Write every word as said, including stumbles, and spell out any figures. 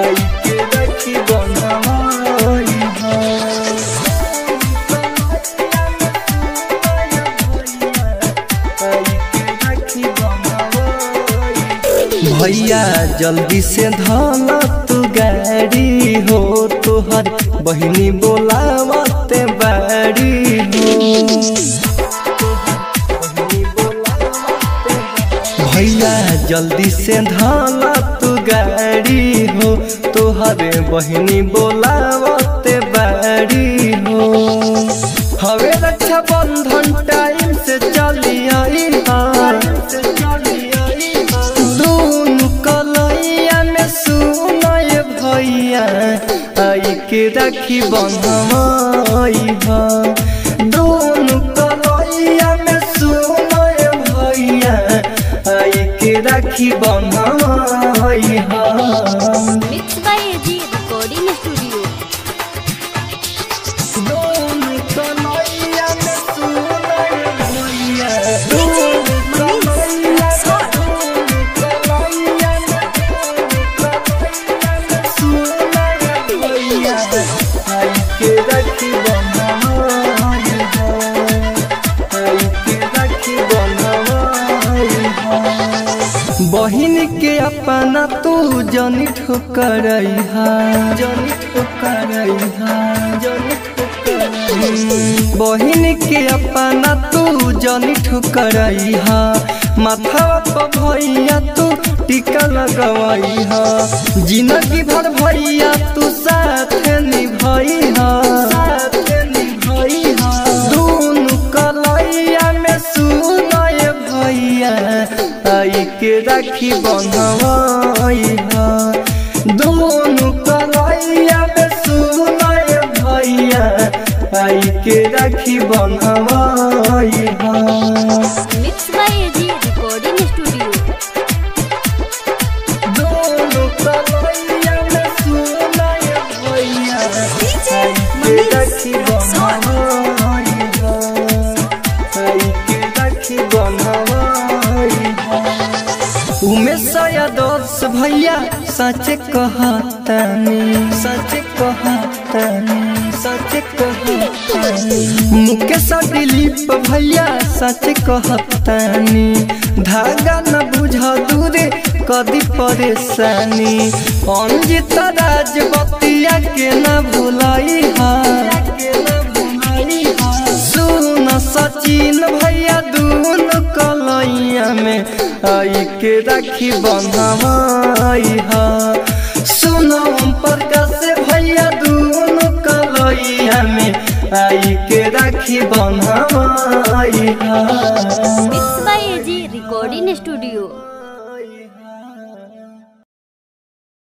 आई के राखी बनवाई हा। भैया जल्दी से धला तू गाड़ी हो, तोहर बहिनी बोलावते बाड़ी हो। भैया जल्दी से धला तू गाड़ी हो, तोहर बहिनी बोलावते बाड़ी हो। हवे रक्षा बंधन टाइम से चली आई हा, आई के राखी बनवाई हा। दोनों कलैया में सुनाए भैया, आई के राखी बनवाई हा। Mix by AG recording studio. दोनों कलैया में सुनाए भैया, दोनों कलैया बहिन के अपना तू जनी ठुकरई हा, जनी ठुकरई हा, जनी ठुकरई। बहिन के अपना तू जनी ठुकरई हा, माथा पर भैया तू टीका लगवाई हा। जिंदगी भर भैया तू साथ निभाई हा, साथ निभाई हा। दोनों कलैया में सुनाए भैया, आई के राखी बनवाई हा। दोनों कलैया में सुनाए भैया, आई के राखी बनवाई हा। Mix by AG recording studio. दोनों कलैया में सुनाए भैया, आई के राखी बनवाई हा, आई के राखी बनवाई हा। उमेश यादव भैया सच कहतानी, सच कहतानी, सच कहतानी। मुकेश दिलीप भैया सच कहतानी, धागा न बुझ दूरे कदी परेशानी। अंजित राज बतिया के न भुलाई हा, सुन सचिन भैया दोनों कलैया में, आई के राखी बनवाई हा। सुनो प्रकाश भैया दोनों कलैया में, आई के राखी बनवाई हा। Mix by AG recording studio.